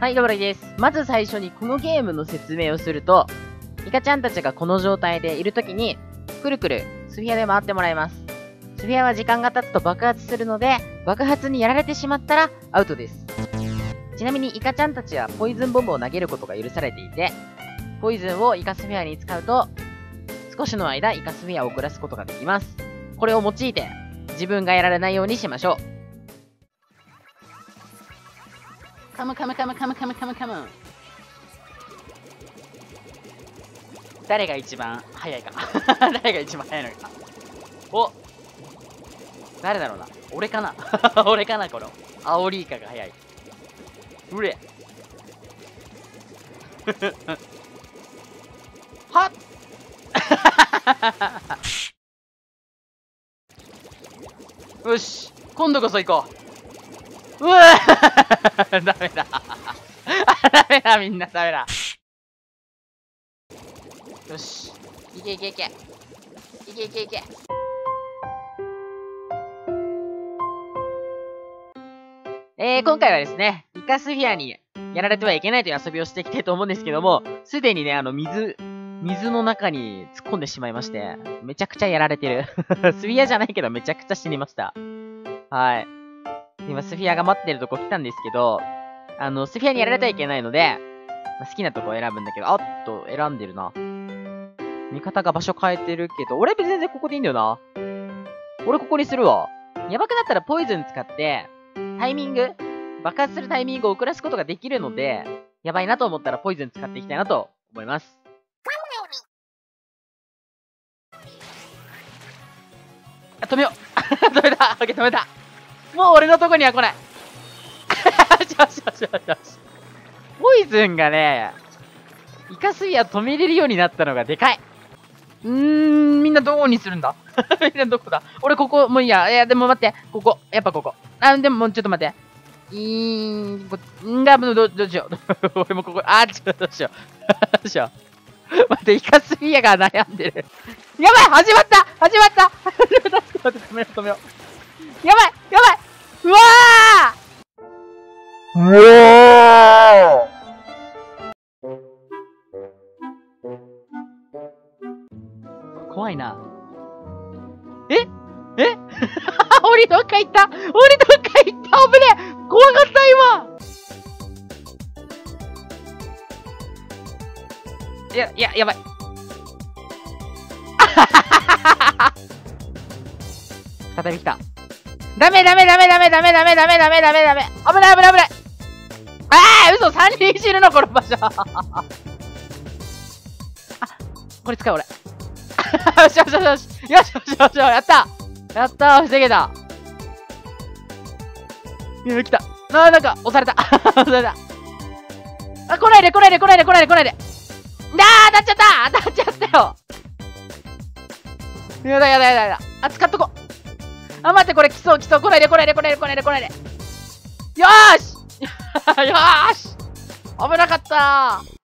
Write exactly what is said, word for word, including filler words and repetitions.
はい、どうもらいです。まず最初にこのゲームの説明をすると、イカちゃんたちがこの状態でいるときに、くるくるスフィアで回ってもらいます。スフィアは時間が経つと爆発するので、爆発にやられてしまったらアウトです。ちなみにイカちゃんたちはポイズンボムを投げることが許されていて、ポイズンをイカスフィアに使うと、少しの間イカスフィアを遅らすことができます。これを用いて、自分がやられないようにしましょう。カムカムカムカムカムカムカム。誰が一番早いか誰が一番早いのか。お、誰だろうな。俺かな俺かな。このアオリイカが早い。うれはっよし、今度こそ行こう。うわダメだダメだ、みんなダメだ。よし、いけいけいけいけいけいけ。えー、今回はですね、イカスフィアにやられてはいけないという遊びをしていきたいと思うんですけども、すでにね、あの、水、水の中に突っ込んでしまいまして、めちゃくちゃやられてる。スフィアじゃないけどめちゃくちゃ死にました。はい。今、スフィアが待ってるとこ来たんですけど、あの、スフィアにやられてはいけないので、まあ、好きなとこを選ぶんだけど、あっと、選んでるな。味方が場所変えてるけど、俺全然ここでいいんだよな。俺ここにするわ。やばくなったらポイズン使って、タイミング爆発するタイミングを遅らすことができるので、やばいなと思ったらポイズン使っていきたいなと思います。あ、止めよう止めたオッケー、止めた。もう俺のとこには来ないよしよしよしよしよし。ポイズンがね、イカスフィア止めれるようになったのがでかい。うーん、みんなどこにするんだみんなどこだ。俺ここ、もういいや。いや、でも待って。ここ。やっぱここ。あ、でももうちょっと待って。いーん、こ、んだ、ど、どうしよう。俺もここ、あ、ちょっとどうしよう。どうしよう。待って、イカスフィアが悩んでる。やばい始まった始まった始まった。待って、止めよう、止めよう。やばいやばいうわーうわー怖いな。ええ俺どっか行った俺どっか行った危ねえ怖かった今いや、いや、やばい。再び来た。ダメダメダメダメダメダメダメダメダメダメ危ない危ない危ないああ嘘さんにん死ぬのこの場所あ、これ使う俺。よしよしよしよしよしよしよしやったやったー防げた。いや来たな、なんか押された押された。あ、来ないで来ないで来ないで来ないで来ないで。あー当たっちゃった当たっちゃったよ。やだやだやだやだ。あ、使っとこう。あ、待って、これ来そう来そう。来ないで来ないで来ないで来ないで来ないで。よーしよーし危なかったー。